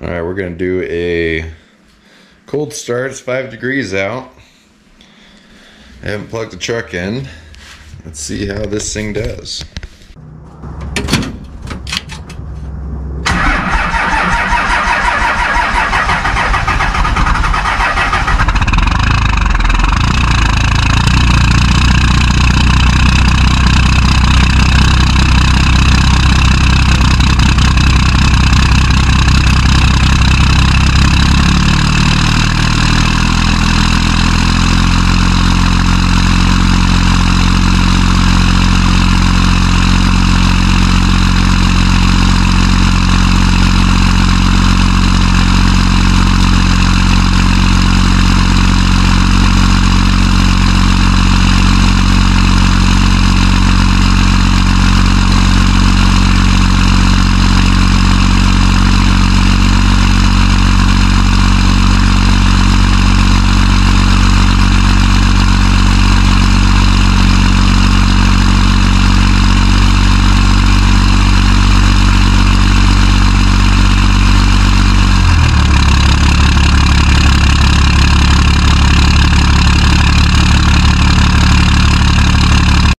Alright, we're going to do a cold start. It's 5 degrees out. I haven't plugged the truck in. Let's see how this thing does.